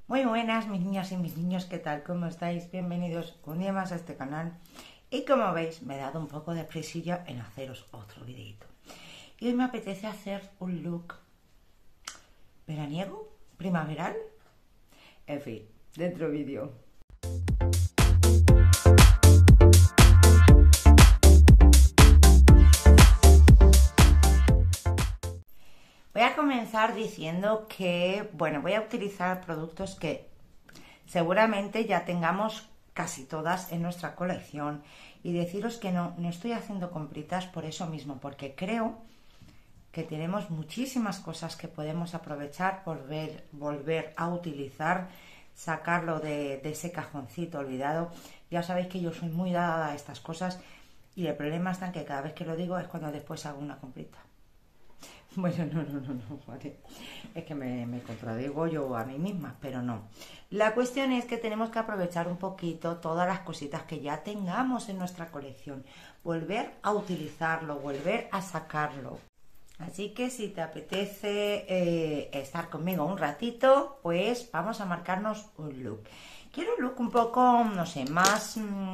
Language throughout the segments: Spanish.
Muy buenas mis niñas y mis niños, ¿qué tal? ¿Cómo estáis? Bienvenidos un día más a este canal. Y como veis, me he dado un poco de prisilla en haceros otro videito. Y hoy me apetece hacer un look veraniego, primaveral, en fin, dentro vídeo. Voy a comenzar diciendo que, bueno, voy a utilizar productos que seguramente ya tengamos casi todas en nuestra colección y deciros que no estoy haciendo compritas por eso mismo, porque creo que tenemos muchísimas cosas que podemos aprovechar, volver a utilizar, sacarlo de ese cajoncito olvidado. Ya sabéis que yo soy muy dada a estas cosas y el problema está en que cada vez que lo digo es cuando después hago una comprita. Bueno, no, vale. Es que me contradigo yo a mí misma, pero no. La cuestión es que tenemos que aprovechar un poquito todas las cositas que ya tengamos en nuestra colección, volver a utilizarlo, volver a sacarlo. Así que si te apetece estar conmigo un ratito, pues vamos a marcarnos un look. Quiero un look un poco, no sé, más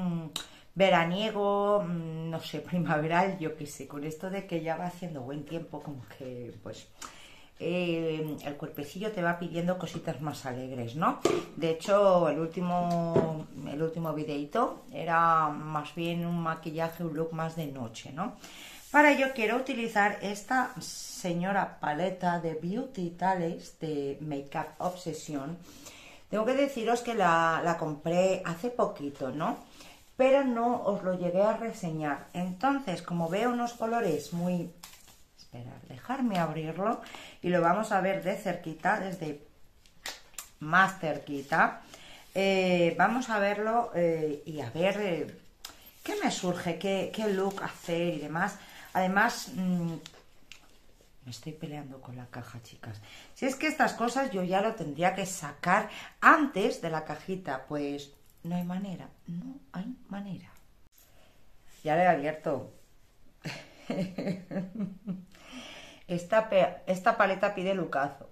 veraniego, no sé, primaveral, yo qué sé, con esto de que ya va haciendo buen tiempo, como que pues el cuerpecillo te va pidiendo cositas más alegres, ¿no? De hecho, el último videito era más bien un maquillaje, un look más de noche, ¿no? Para ello quiero utilizar esta señora paleta de Beauty Tales de Makeup Obsession. Tengo que deciros que la compré hace poquito, ¿no? Pero no os lo llegué a reseñar. Entonces, como veo unos colores muy... Esperad, dejarme abrirlo y lo vamos a ver de cerquita, desde más cerquita. Vamos a verlo y a ver qué me surge, qué look hacer y demás. Además, me estoy peleando con la caja, chicas. Si es que estas cosas yo ya lo tendría que sacar antes de la cajita, pues... No hay manera, no hay manera. Ya le he abierto. Esta paleta pide lucazo.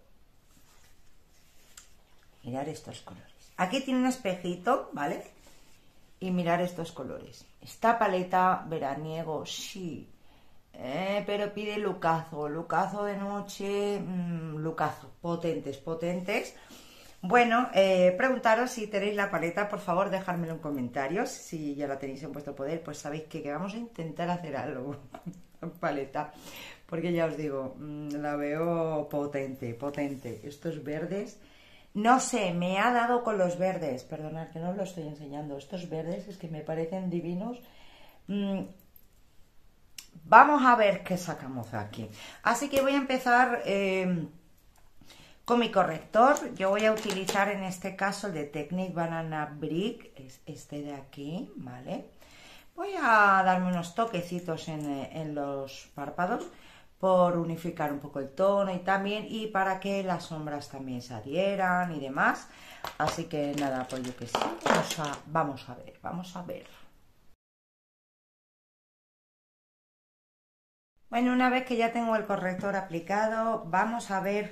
Mirar estos colores. Aquí tiene un espejito, ¿vale? Y mirar estos colores. Esta paleta veraniego, sí. Pero pide lucazo. Lucazo de noche, lucazo. Potentes, potentes. Bueno, preguntaros si tenéis la paleta, por favor, dejármelo en comentarios. Si ya la tenéis en vuestro poder, pues sabéis que vamos a intentar hacer algo con la paleta. Porque ya os digo, la veo potente, potente. Estos verdes, no sé, me ha dado con los verdes. Perdonad que no os lo estoy enseñando. Estos verdes es que me parecen divinos. Vamos a ver qué sacamos aquí. Así que voy a empezar... con mi corrector. Yo voy a utilizar en este caso el de Technique Banana Brick, es este de aquí, ¿vale? Voy a darme unos toquecitos en los párpados por unificar un poco el tono y también, y para que las sombras también se adhieran y demás. Así que nada, pues yo que sí, vamos a ver. Bueno, una vez que ya tengo el corrector aplicado, vamos a ver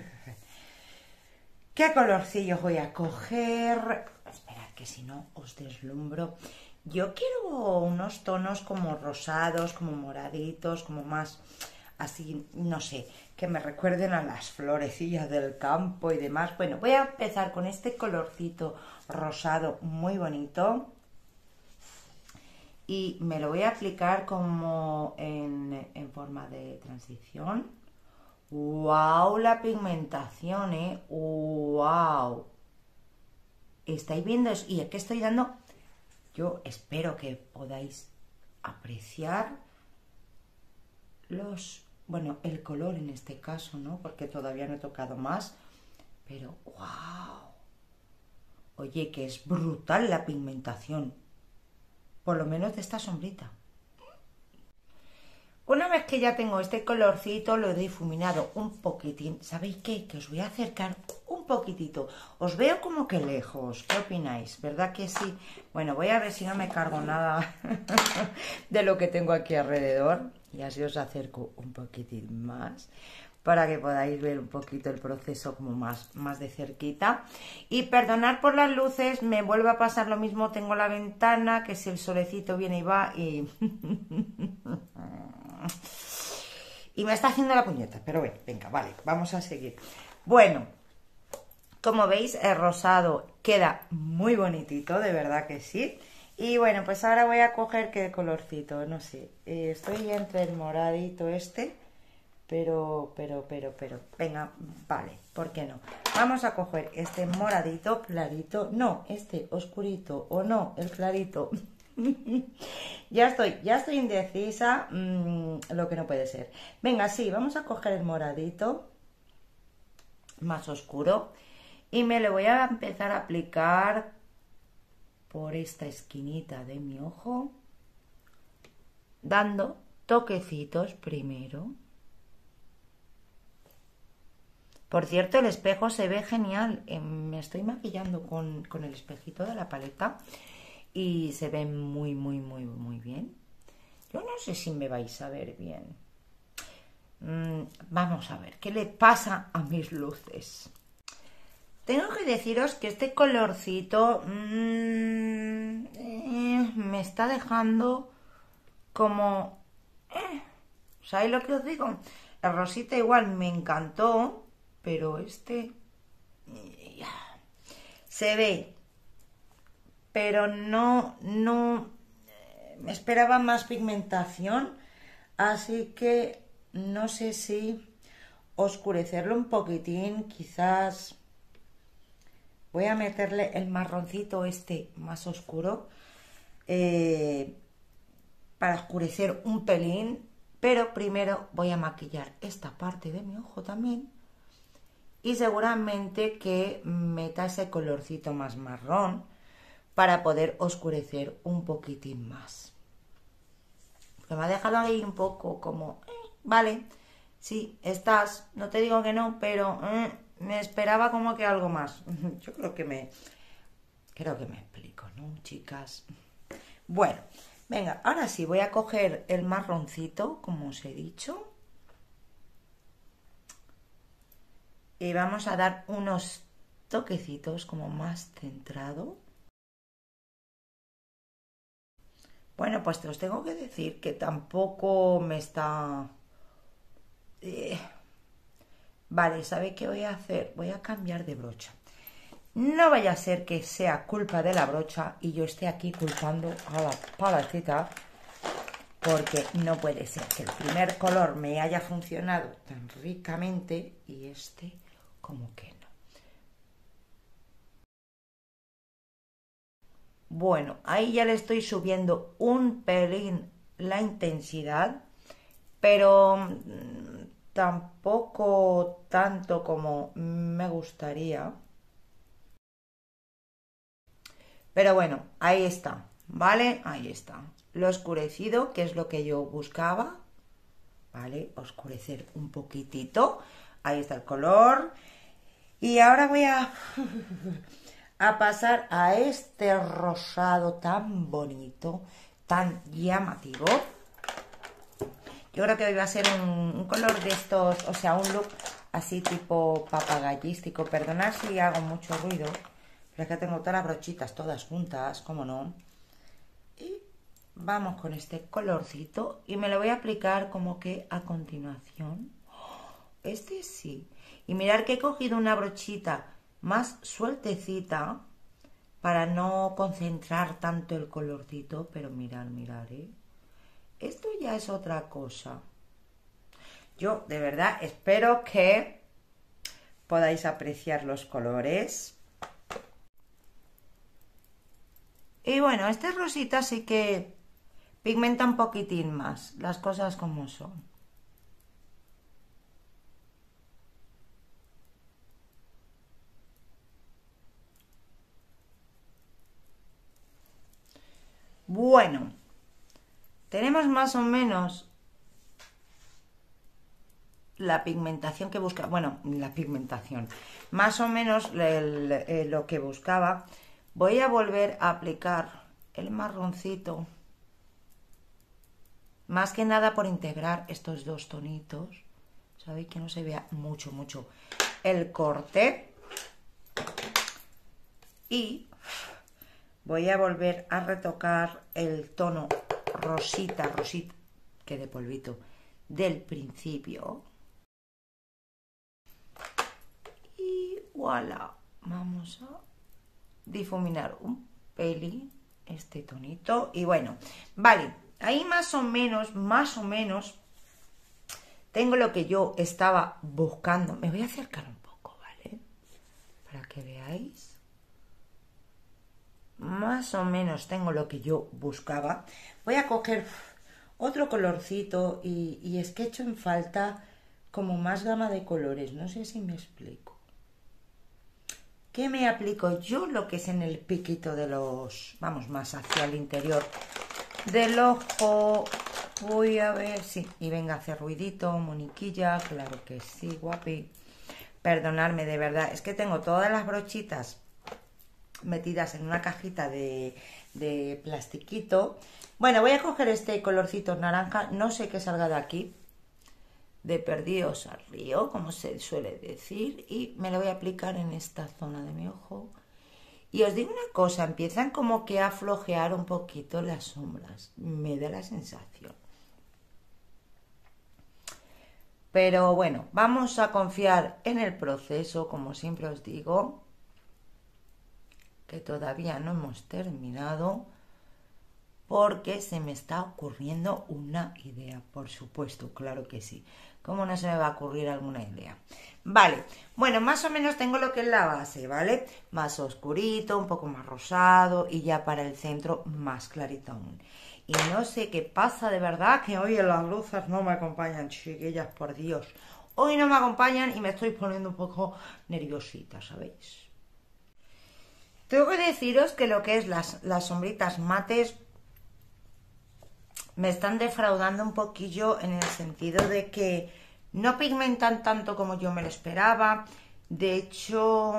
qué colorcillos voy a coger. Esperad que si no os deslumbro. Yo quiero unos tonos como rosados, como moraditos, como más así, no sé, que me recuerden a las florecillas del campo y demás. Bueno, voy a empezar con este colorcito rosado muy bonito. Y me lo voy a aplicar como en forma de transición. ¡Wow! La pigmentación, ¡wow! ¿Estáis viendo eso? Y es que estoy dando... Yo espero que podáis apreciar bueno, el color en este caso, ¿no? Porque todavía no he tocado más. Pero ¡wow! Oye, que es brutal la pigmentación. Por lo menos de esta sombrita. Una vez que ya tengo este colorcito, lo he difuminado un poquitín. ¿Sabéis qué? Que os voy a acercar un poquitito. Os veo como que lejos. ¿Qué opináis? ¿Verdad que sí? Bueno, voy a ver si no me cargo nada de lo que tengo aquí alrededor. Y así os acerco un poquitín más. para que podáis ver un poquito el proceso como más de cerquita. Y perdonad por las luces, me vuelve a pasar lo mismo, tengo la ventana, que si el solecito viene y va y... y me está haciendo la puñeta, pero bueno, venga, vale, vamos a seguir. Bueno, como veis, el rosado queda muy bonitito, de verdad que sí. Y bueno, pues ahora voy a coger qué colorcito, no sé, estoy entre el moradito este, pero, venga, vale, ¿por qué no? Vamos a coger este moradito clarito, no, este oscurito, o no, el clarito. ya estoy indecisa, lo que no puede ser. Venga, sí, vamos a coger el moradito más oscuro y me lo voy a empezar a aplicar por esta esquinita de mi ojo, dando toquecitos primero. Por cierto, el espejo se ve genial. Me estoy maquillando con el espejito de la paleta y se ve muy bien. Yo no sé si me vais a ver bien. Vamos a ver qué le pasa a mis luces. Tengo que deciros que este colorcito me está dejando como... ¿sabéis lo que os digo? La rosita igual me encantó, pero este... se ve, pero no me esperaba más pigmentación, así que no sé si oscurecerlo un poquitín, quizás... Voy a meterle el marroncito este más oscuro para oscurecer un pelín, pero primero voy a maquillar esta parte de mi ojo también y seguramente que meta ese colorcito más marrón para poder oscurecer un poquitín más. Porque me ha dejado ahí un poco como, vale, sí, estás, no te digo que no, pero... me esperaba como que algo más. Yo creo que me explico, ¿no, chicas? Bueno, venga, ahora sí voy a coger el marroncito, como os he dicho. Y vamos a dar unos toquecitos como más centrado. Bueno, pues te os tengo que decir que tampoco me está... Vale, ¿sabe qué voy a hacer? Voy a cambiar de brocha. No vaya a ser que sea culpa de la brocha y yo esté aquí culpando a la paletita, porque no puede ser que el primer color me haya funcionado tan ricamente y este como que no. Bueno, ahí ya le estoy subiendo un pelín la intensidad, pero... tampoco tanto como me gustaría. Pero bueno, ahí está, ¿vale? Ahí está. Lo oscurecido, que es lo que yo buscaba, ¿vale? Oscurecer un poquitito. Ahí está el color. Y ahora voy a pasar a este rosado tan bonito, tan llamativo. Yo creo que hoy va a ser un color de estos, o sea, un look así tipo papagayístico. Perdonad si hago mucho ruido, pero es que tengo todas las brochitas todas juntas, ¿cómo no? Y vamos con este colorcito y me lo voy a aplicar como que a continuación. Este sí. Y mirad que he cogido una brochita más sueltecita para no concentrar tanto el colorcito, pero mirad, ¿eh? Esto ya es otra cosa. Yo de verdad espero que podáis apreciar los colores. Y bueno, este rosita sí que pigmenta un poquitín más, las cosas como son. Bueno, tenemos más o menos la pigmentación que busca, bueno, la pigmentación, más o menos lo que buscaba. Voy a volver a aplicar el marroncito, más que nada por integrar estos dos tonitos, Sabéis que no se vea mucho el corte. Y voy a volver a retocar el tono rosita, que de polvito, del principio. Y voilà, vamos a difuminar un pelín este tonito. Y bueno, vale, ahí más o menos tengo lo que yo estaba buscando. Me voy a acercar un poco, ¿vale? Para que veáis. Más o menos tengo lo que yo buscaba. Voy a coger otro colorcito y es que he hecho en falta como más gama de colores. No sé si me explico. ¿Qué me aplico yo? Lo que es en el piquito de los... Vamos más hacia el interior del ojo. Voy a ver si... Y venga a hacer ruidito, moniquilla. Claro que sí, guapi. Perdonadme, de verdad. Es que tengo todas las brochitas metidas en una cajita de plastiquito. Bueno, voy a coger este colorcito naranja. No sé qué salga de aquí. De perdidos al río, como se suele decir, y me lo voy a aplicar en esta zona de mi ojo. Y os digo una cosa, empiezan como que a flojear un poquito las sombras, me da la sensación. Pero bueno, vamos a confiar en el proceso, como siempre os digo, que todavía no hemos terminado, porque se me está ocurriendo una idea, por supuesto, claro que sí. ¿Cómo no se me va a ocurrir alguna idea? Vale, bueno, más o menos tengo lo que es la base, ¿vale? Más oscurito, un poco más rosado y ya para el centro más clarito aún. Y no sé qué pasa, de verdad, que hoy en las luces no me acompañan, chiquillas, por Dios. Hoy no me acompañan y me estoy poniendo un poco nerviosita, ¿sabéis? Tengo que deciros que lo que es las sombritas mates me están defraudando un poquillo en el sentido de que no pigmentan tanto como yo me lo esperaba. De hecho,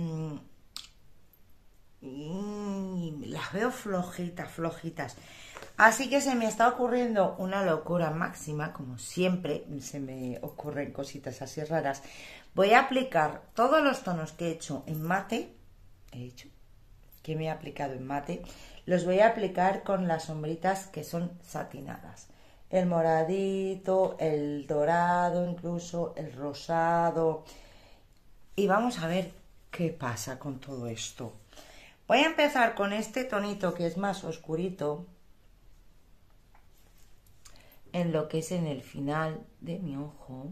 las veo flojitas. Así que se me está ocurriendo una locura máxima, como siempre se me ocurren cositas así raras. Voy a aplicar todos los tonos que he hecho en mate, que me he aplicado en mate, los voy a aplicar con las sombritas que son satinadas. El moradito, el dorado incluso, el rosado. Y vamos a ver qué pasa con todo esto. Voy a empezar con este tonito que es más oscurito, en lo que es en el final de mi ojo.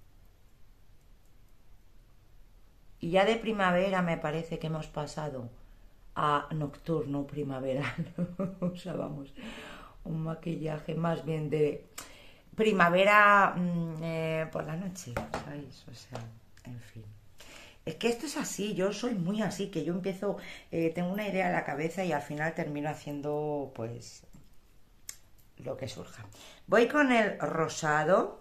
Y ya de primavera me parece que hemos pasado a nocturno primaveral. O sea, vamos, un maquillaje más bien de primavera por la noche, ¿sabéis? O sea, en fin. Es que esto es así, yo soy muy así, que yo empiezo, tengo una idea en la cabeza y al final termino haciendo, pues, lo que surja. Voy con el rosado.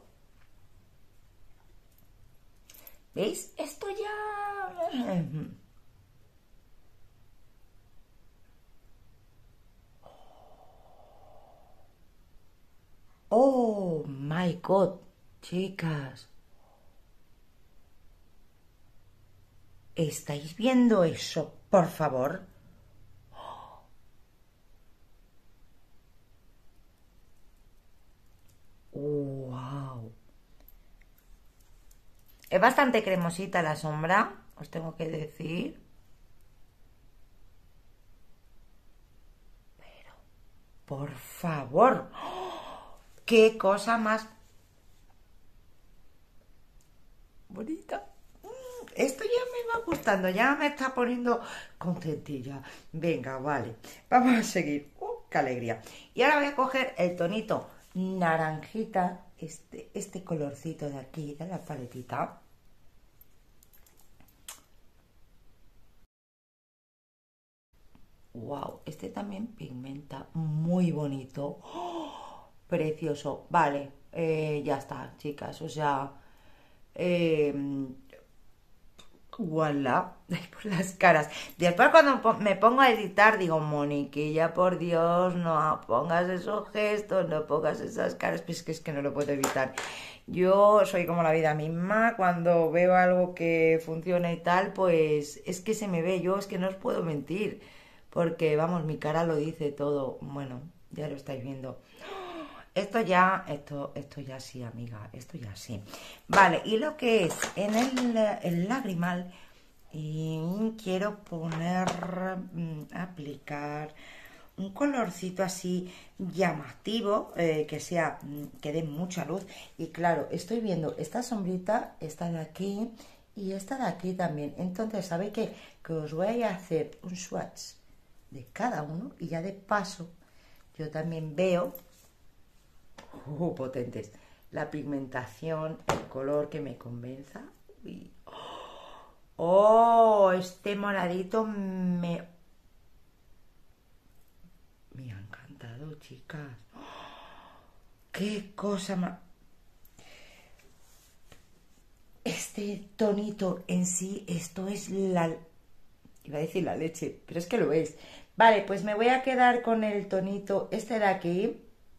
¿Veis? Esto ya... Oh my God, chicas. ¿Estáis viendo eso, por favor? Wow. Es bastante cremosita la sombra, os tengo que decir. Pero, por favor, qué cosa más bonita. Esto ya me va gustando, ya me está poniendo contentilla. Venga, vale, vamos a seguir. ¡Qué alegría! Y ahora voy a coger el tonito naranjita, este colorcito de aquí, de la paletita. Wow, este también pigmenta muy bonito. ¡Oh! Precioso. Vale, ya está, chicas. O sea, Voilà, por las caras. Después cuando me pongo a editar digo, Moniquilla, por Dios, no pongas esos gestos, no pongas esas caras, pues es que no lo puedo evitar. Yo soy como la vida misma, cuando veo algo que funciona y tal, pues es que se me ve, yo es que no os puedo mentir, porque vamos, mi cara lo dice todo. Bueno, ya lo estáis viendo. Esto ya sí, amiga, esto ya sí. Vale, y lo que es en el lagrimal, quiero poner, aplicar un colorcito así llamativo, que dé mucha luz. Y claro, estoy viendo esta sombrita, esta de aquí y esta de aquí también. Entonces, ¿sabéis qué? Que os voy a hacer un swatch de cada uno y ya de paso yo también veo potentes. La pigmentación, el color que me convenza. Uy. Oh, este moradito me ha encantado, chicas. Qué cosa más. Este tonito en sí, esto es la... Iba a decir la leche, pero es que lo es. Vale, pues me voy a quedar con el tonito este de aquí.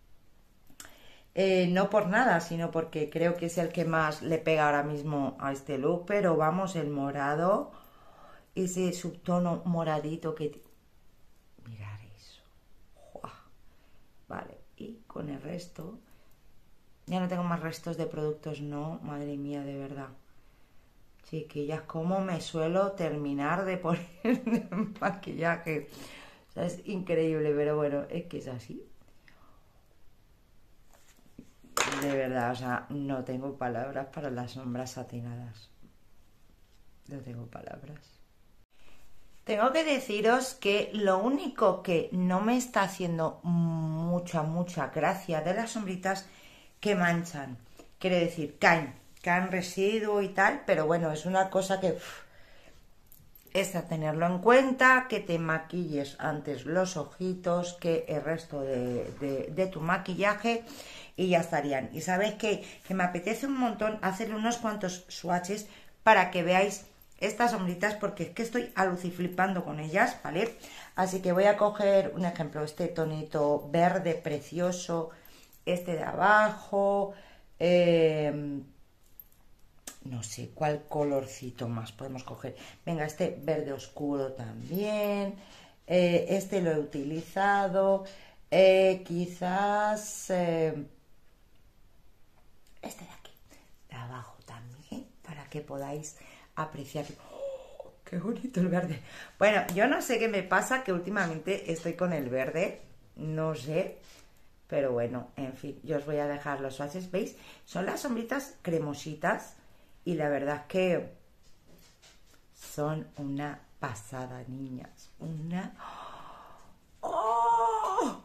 No por nada, sino porque creo que es el que más le pega ahora mismo a este look, pero vamos, el morado, ese subtono moradito que... Mirad eso. ¡Uah! Vale, y con el resto... Ya no tengo más restos de productos, no, madre mía, de verdad. Chiquillas, cómo me suelo terminar de poner maquillaje. O sea, es increíble, pero bueno, es que es así. De verdad, o sea, no tengo palabras para las sombras satinadas. No tengo palabras. Tengo que deciros que lo único que no me está haciendo mucha gracia de las sombritas que manchan. Quiere decir, caen residuo y tal, pero bueno, es una cosa que es a tenerlo en cuenta, que te maquilles antes los ojitos que el resto de tu maquillaje y ya estarían. Y sabéis que me apetece un montón hacerle unos cuantos swatches para que veáis estas sombritas, porque es que estoy aluciflipando con ellas, ¿vale? Así que voy a coger un ejemplo, este tonito verde precioso, este de abajo, no sé cuál colorcito más podemos coger. Venga, este verde oscuro también, este lo he utilizado, quizás este de aquí, de abajo también, para que podáis apreciar. ¡Oh, qué bonito el verde! Bueno, yo no sé qué me pasa, que últimamente estoy con el verde, no sé, pero bueno, en fin, yo os voy a dejar los swatches, ¿veis? Son las sombritas cremositas y la verdad es que son una pasada, niñas, una... ¡Oh!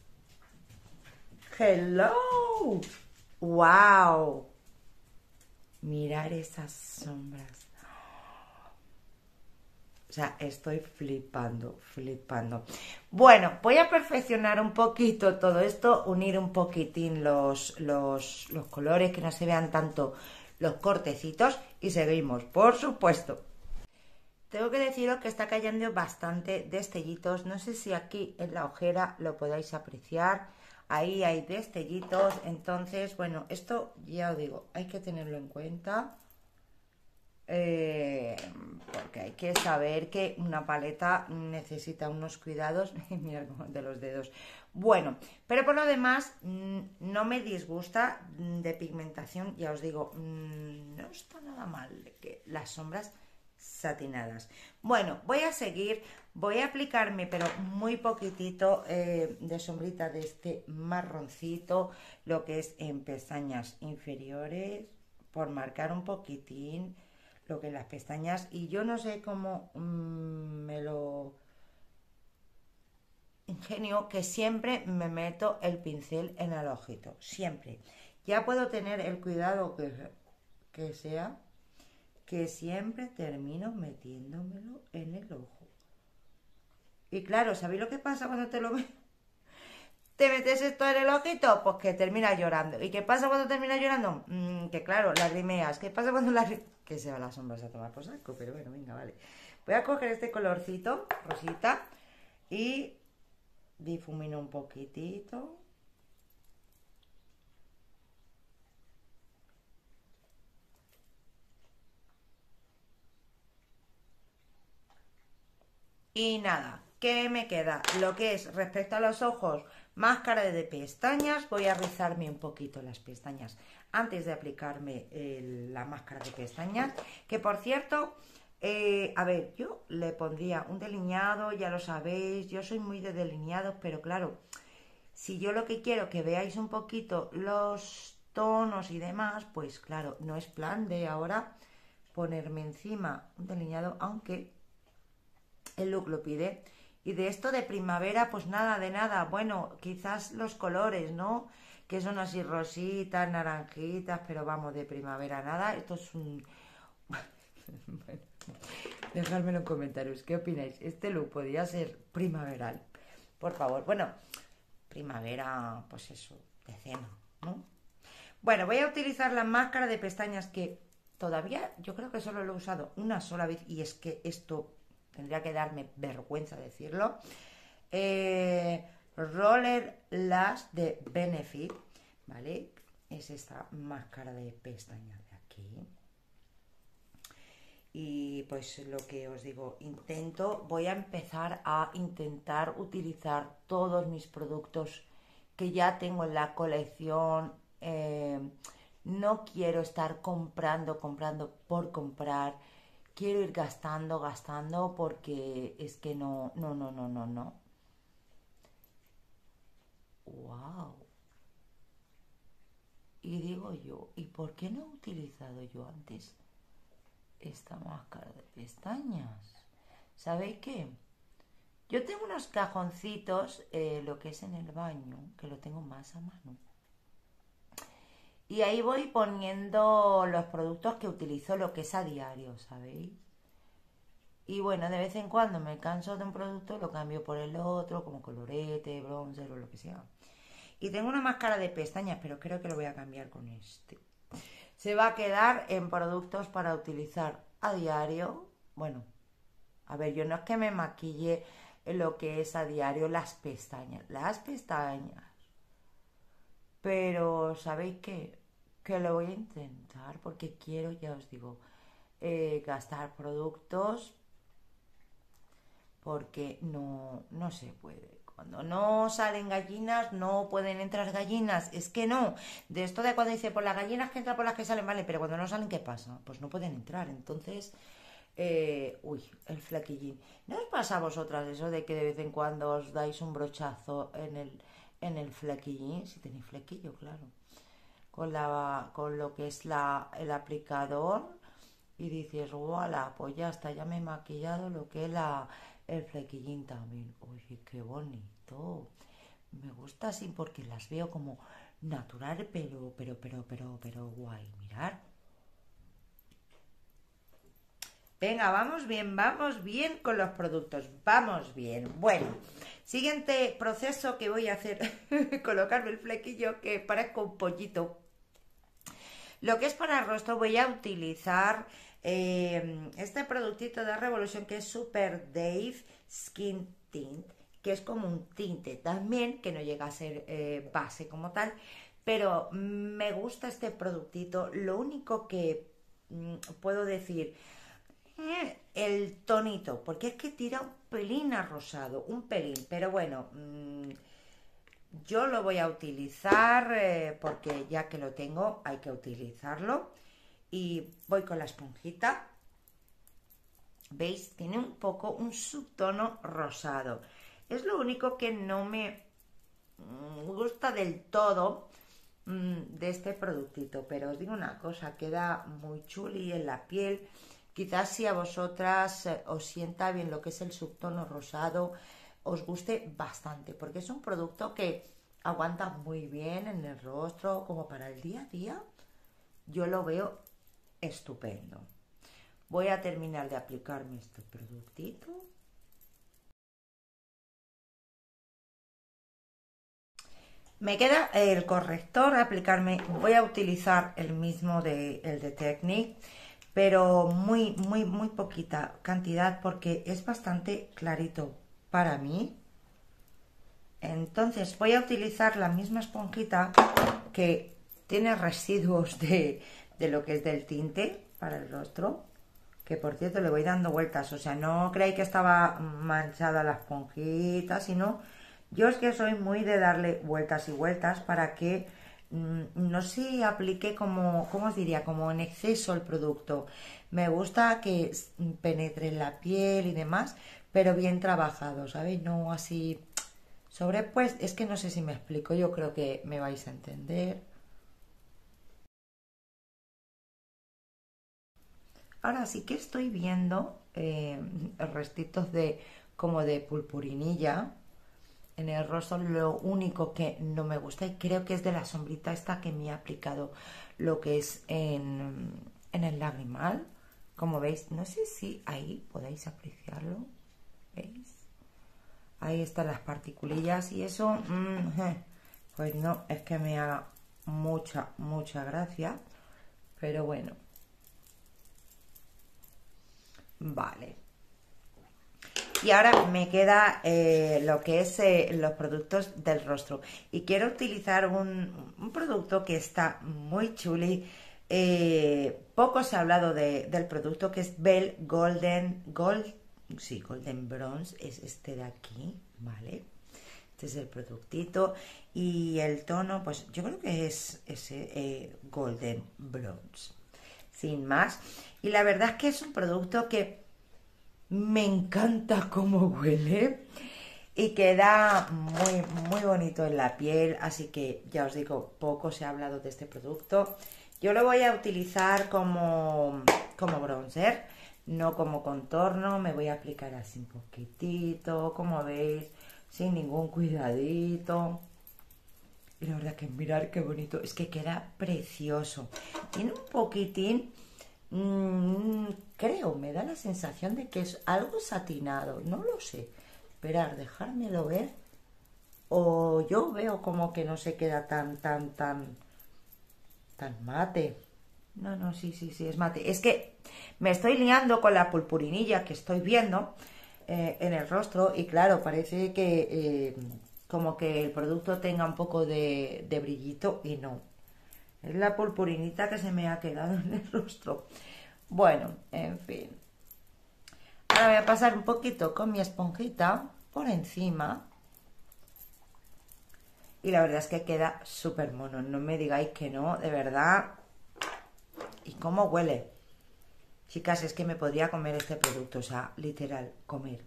¡Hello! ¡Wow! Mirar esas sombras. O sea, estoy flipando. Bueno, voy a perfeccionar un poquito todo esto, unir un poquitín los colores, que no se vean tanto los cortecitos, y seguimos, por supuesto. Tengo que deciros que está cayendo bastante destellitos. No sé si aquí en la ojera lo podáis apreciar. Ahí hay destellitos. Entonces, bueno, esto ya os digo, hay que tenerlo en cuenta. Porque hay que saber que una paleta necesita unos cuidados de los dedos. Bueno, pero por lo demás no me disgusta de pigmentación, ya os digo, no está nada mal que las sombras satinadas. Bueno, voy a seguir, voy a aplicarme pero muy poquitito de sombrita de este marroncito, lo que es en pestañas inferiores, por marcar un poquitín lo que es las pestañas, y yo no sé cómo me lo ingenio, que siempre me meto el pincel en el ojito, siempre. Ya puedo tener el cuidado que sea, que siempre termino metiéndomelo en el ojo. Y claro, ¿sabéis lo que pasa cuando te metes esto en el ojito? Pues que terminas llorando. ¿Y qué pasa cuando terminas llorando? Que claro, lagrimeas. ¿Qué pasa cuando que se va las sombras a tomar por saco, pero bueno, venga, vale. Voy a coger este colorcito, rosita, y difumino un poquitito. Y nada, ¿qué me queda? Lo que es respecto a los ojos, máscara de pestañas. Voy a rizarme un poquito las pestañas antes de aplicarme la máscara de pestañas. Que por cierto, a ver, yo le pondría un delineado, ya lo sabéis, yo soy muy de delineados, pero claro, si yo lo que quiero que veáis un poquito los tonos y demás, pues claro, no es plan de ahora ponerme encima un delineado, aunque el look lo pide. Y de esto de primavera, pues nada, de nada. Bueno, quizás los colores, ¿no? Que son así rositas, naranjitas, pero vamos, de primavera nada. Esto es un... bueno, dejadmelo en comentarios, ¿qué opináis? ¿Este look podría ser primaveral? Por favor, bueno, primavera, pues eso, de cena, ¿no? Bueno, voy a utilizar la máscara de pestañas que todavía yo creo que solo lo he usado una sola vez y es que esto tendría que darme vergüenza decirlo. Roller Lash de Benefit, ¿vale? Es esta máscara de pestañas de aquí. Y pues lo que os digo, voy a empezar a intentar utilizar todos mis productos que ya tengo en la colección. No quiero estar comprando por comprar. Quiero ir gastando porque es que no. Wow. Y digo yo, ¿y por qué no he utilizado yo antes esta máscara de pestañas? ¿Sabéis qué? Yo tengo unos cajoncitos, lo que es en el baño, que lo tengo más a mano. Y ahí voy poniendo los productos que utilizo, lo que es a diario, ¿sabéis? Y bueno, de vez en cuando me canso de un producto, lo cambio por el otro, como colorete, bronzer o lo que sea. Y tengo una máscara de pestañas, pero creo que lo voy a cambiar con este. Se va a quedar en productos para utilizar a diario. Bueno, a ver, yo no es que me maquille en lo que es a diario las pestañas. Pero, ¿sabéis qué? Que lo voy a intentar porque quiero, ya os digo, gastar productos porque no se puede. Cuando no salen gallinas, no pueden entrar gallinas. Es que no. De esto de cuando dice, por las gallinas que entran, por las que salen, vale, pero cuando no salen, ¿qué pasa? Pues no pueden entrar. Entonces, el flequillín. ¿No os pasa a vosotras eso de que de vez en cuando os dais un brochazo en el flequillín? Si tenéis flequillo, claro. Con lo que es el aplicador y dices, voilà, pues ya está, ya me he maquillado lo que es el flequillín también. Oye, qué bonito. Me gusta así porque las veo como natural, pero guay. Mirar. Venga, vamos bien con los productos, vamos bien. Bueno, siguiente proceso que voy a hacer, colocarme el flequillo que parezco un pollito. Lo que es para el rostro voy a utilizar este productito de Revolution que es Super Dave Skin Tint, que es como un tinte también, que no llega a ser base como tal, pero me gusta este productito. Lo único que puedo decir, el tonito, porque es que tira un pelín a rosado, un pelín, pero bueno, yo lo voy a utilizar porque ya que lo tengo hay que utilizarlo. Y voy con la esponjita. ¿Veis? Tiene un poco un subtono rosado. Es lo único que no me gusta del todo de este productito. Pero os digo una cosa, queda muy chuli en la piel. Quizás si a vosotras os sienta bien lo que es el subtono rosado, os guste bastante, porque es un producto que aguanta muy bien en el rostro, como para el día a día. Yo lo veo estupendo. Voy a terminar de aplicarme este productito. Me queda el corrector a aplicarme. Voy a utilizar el mismo el de Technique, pero muy poquita cantidad porque es bastante clarito para mí. Entonces voy a utilizar la misma esponjita que tiene residuos de lo que es del tinte para el rostro, que por cierto le voy dando vueltas, o sea, no creáis que estaba manchada la esponjita, sino yo es que soy muy de darle vueltas y vueltas para que no se aplique como, ¿cómo os diría? Como en exceso el producto. Me gusta que penetre en la piel y demás, pero bien trabajado, ¿sabéis? No así sobre, pues, es que no sé si me explico, yo creo que me vais a entender. Ahora sí que estoy viendo restitos de como de pulpurinilla en el rostro. Lo único que no me gusta y creo que es de la sombrita esta que me ha aplicado lo que es en el lagrimal. Como veis, no sé si ahí podéis apreciarlo. ¿Veis? Ahí están las particulillas y eso, pues no, es que me haga mucha gracia. Pero bueno, vale. Y ahora me queda lo que es los productos del rostro. Y quiero utilizar un producto que está muy chuli. Poco se ha hablado del producto que es Bell Golden Bronze. Es este de aquí, ¿vale? Este es el productito. Y el tono, pues yo creo que es ese Golden Bronze. Sin más. Y la verdad es que es un producto que me encanta cómo huele y queda muy bonito en la piel, así que ya os digo, poco se ha hablado de este producto. Yo lo voy a utilizar como bronzer, no como contorno. Me voy a aplicar así un poquitito, como veis, sin ningún cuidadito. Y la verdad que mirar qué bonito, es que queda precioso. Tiene un poquitín... creo, me da la sensación de que es algo satinado, no lo sé. Esperar, dejármelo ver. O yo veo como que no se queda tan mate. No, sí, es mate. Es que me estoy liando con la purpurinilla que estoy viendo en el rostro y claro, parece que como que el producto tenga un poco de brillito y no. Es la purpurinita que se me ha quedado en el rostro. Bueno, en fin. Ahora voy a pasar un poquito con mi esponjita por encima. Y la verdad es que queda súper mono. No me digáis que no, de verdad. ¿Y cómo huele? Chicas, es que me podría comer este producto. O sea, literal, comer.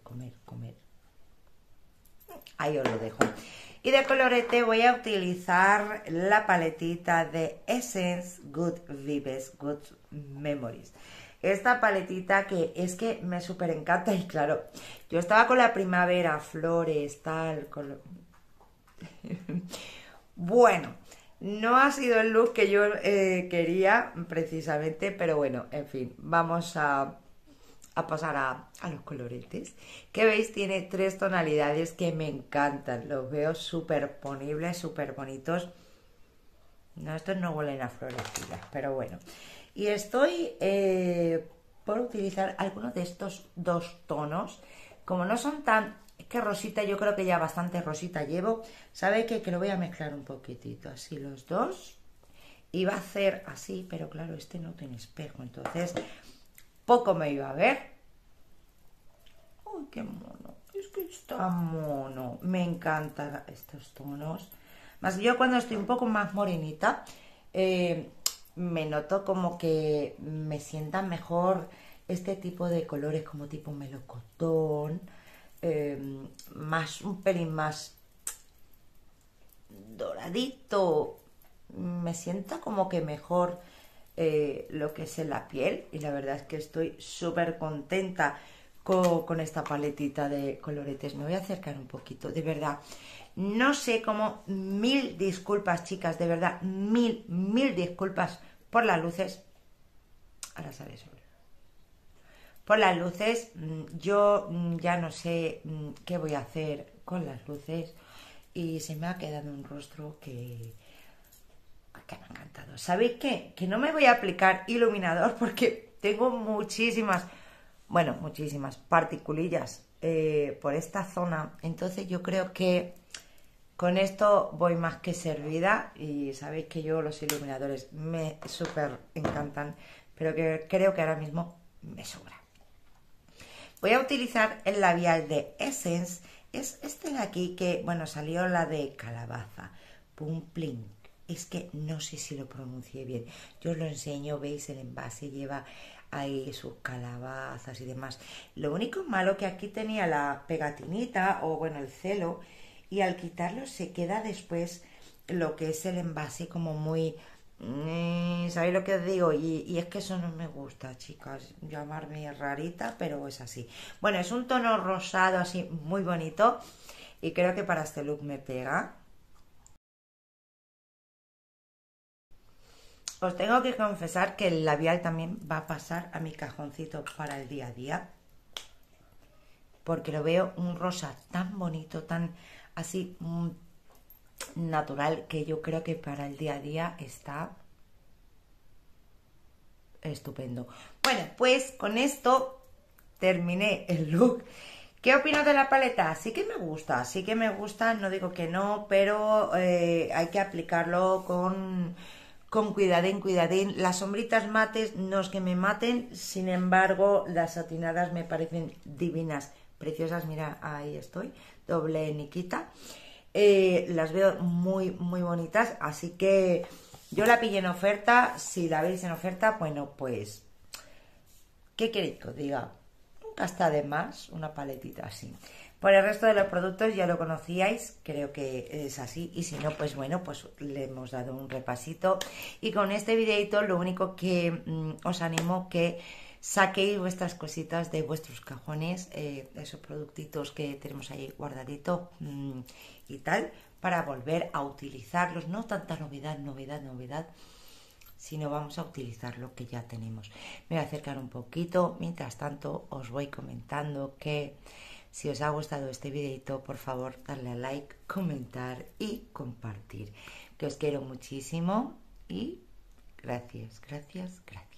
Ahí os lo dejo. Y de colorete voy a utilizar la paletita de Essence Good Vibes, Good Memories. Esta paletita que es que me súper encanta y claro, yo estaba con la primavera, flores, tal, Bueno, no ha sido el look que yo quería precisamente, pero bueno, en fin, vamos a pasar a los coloretes. Que veis, tiene 3 tonalidades que me encantan. Los veo súper ponibles, súper bonitos. No, estos no huelen a florecidas, pero bueno. Y estoy por utilizar algunos de estos 2 tonos. Como no son tan... Es que rosita, yo creo que ya bastante rosita llevo. ¿Sabéis qué? Que lo voy a mezclar un poquitito. Así los dos. Y va a hacer así, pero claro, este no tiene espejo. Entonces... poco me iba a ver. ¡Uy, qué mono! Es que está mono. Me encantan estos tonos. Más yo cuando estoy un poco más morenita, me noto como que me sientan mejor este tipo de colores como tipo melocotón, más un pelín más doradito. Me sienta como que mejor lo que es en la piel y la verdad es que estoy súper contenta con esta paletita de coloretes. Me voy a acercar un poquito, de verdad. No sé cómo, 1000 disculpas, chicas, de verdad, mil disculpas por las luces. Ahora sale sobre. Por las luces, yo ya no sé qué voy a hacer con las luces y se me ha quedado un rostro que que me ha encantado. ¿Sabéis qué? Que no me voy a aplicar iluminador porque tengo muchísimas, bueno, muchísimas particulillas por esta zona. Entonces yo creo que con esto voy más que servida. Y sabéis que yo los iluminadores me súper encantan, pero que creo que ahora mismo me sobra. Voy a utilizar el labial de Essence. Es este de aquí que, bueno, salió la de calabaza. Pumpling. Es que no sé si lo pronuncié bien. Yo os lo enseño, veis el envase, lleva ahí sus calabazas y demás. Lo único malo que aquí tenía la pegatinita o bueno, el celo, y al quitarlo se queda después lo que es el envase como muy... ¿Sabéis lo que os digo? Y es que eso no me gusta, chicas, llamarme rarita, pero es así. Bueno, es un tono rosado así muy bonito y creo que para este look me pega. Os tengo que confesar que el labial también va a pasar a mi cajoncito para el día a día, porque lo veo un rosa tan bonito, tan así natural, que yo creo que para el día a día está estupendo. Bueno, pues con esto terminé el look. ¿Qué opino de la paleta? Sí que me gusta, no digo que no, pero hay que aplicarlo con cuidadín, cuidadín. Las sombritas mates no es que me maten, sin embargo, las satinadas me parecen divinas, preciosas. Mira, ahí estoy, doble Nikita. Las veo muy, muy bonitas, así que yo la pillé en oferta. Si la veis en oferta, bueno, pues, ¿qué queréis que os diga? Nunca está de más una paletita así. Por el resto de los productos ya lo conocíais, creo que es así, y si no, pues bueno, pues le hemos dado un repasito. Y con este videito lo único que os animo que saquéis vuestras cositas de vuestros cajones, esos productitos que tenemos ahí guardadito y tal, para volver a utilizarlos. No tanta novedad, sino vamos a utilizar lo que ya tenemos. Me voy a acercar un poquito, mientras tanto os voy comentando que si os ha gustado este videito, por favor darle a like, comentar y compartir, que os quiero muchísimo y gracias, gracias, gracias.